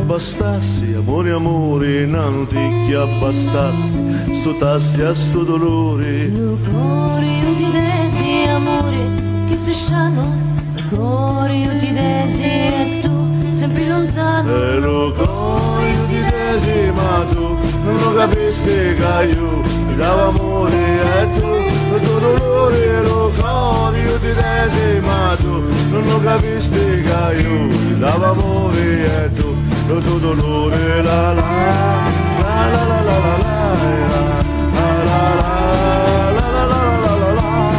abbastassi, amore, amore, non ti abbastassi, sto tassi a sto dolore. Lo cuore io ti desi, amore, che se sciano, lo cuore io ti desi e tu sempre lontano. E lo cuore io ti desi, ma tu non lo capisti che io mi davo amore e tu il tuo dolore. Lo cuore io ti desi, ma tu non lo capisti che io mi davo amore e tu il tuo dolore. La la la la la la la la la la la la la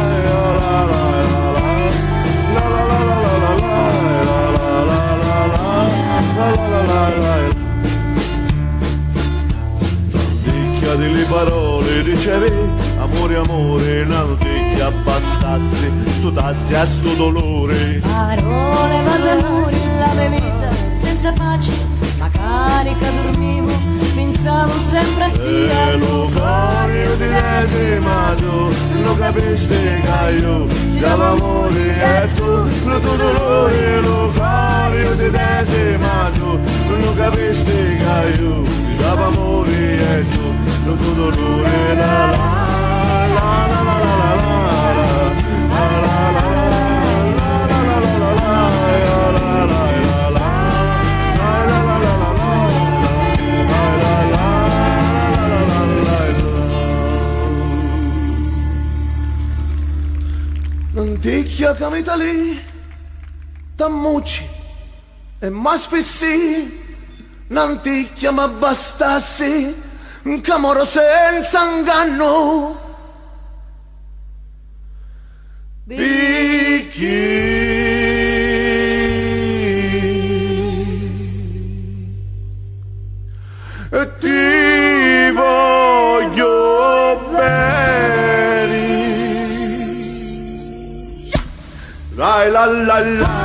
delle parole dicevi, amore, amore, non ti abbastassi, sto tassi a sto dolore. Parole, vasi amore, la mia vita senza pace, ma carica dormivo, pensavo sempre a te. E lo cuore io ti desi, ma tu non capisti che io ti davo amore e tu lo tuo dolore. Lo cuore io ti desi, ma tu non capisti che io ti davo amore e tu lo tuo dolore. La la la la la la la la Nanticchia camita lì, t'ammucci e m'asfissi, nanticchia ma bastassi, un camoro senza inganno. E ti voglio bene. La la la la.